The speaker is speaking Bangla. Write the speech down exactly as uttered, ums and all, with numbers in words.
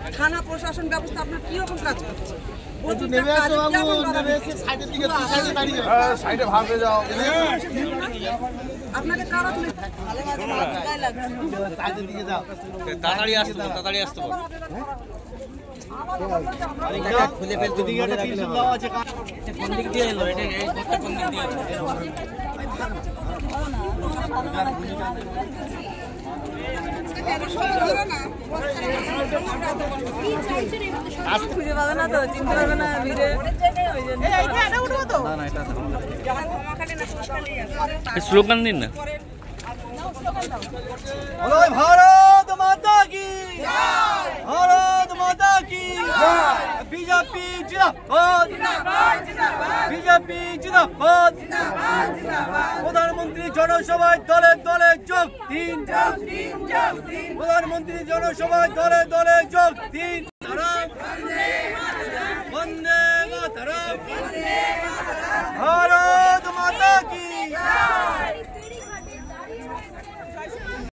থানা প্রশাসন ব্যবস্থা আপনার কি রকম কাজ করছে? আপনাকে কারা তাড়াতাড়ি আসতে তাড়াতাড়ি আসতে খুলে ফেলতে কোন দিক দিয়ে এলো এটা এই ঘরটা কোন দিক দিয়ে খুঁজে পাবে না তো, চিনতে পারবে না। স্লোগান দিন না। भारत माता की भारत माता की बीजेपी जिंदाबाद बीजेपी जिंदाबाद प्रधानमंत्री जनसभाয় দলে দলে যোগ দিন প্রধানমন্ত্রী জনসভায় দলে দলে যোগ দিন।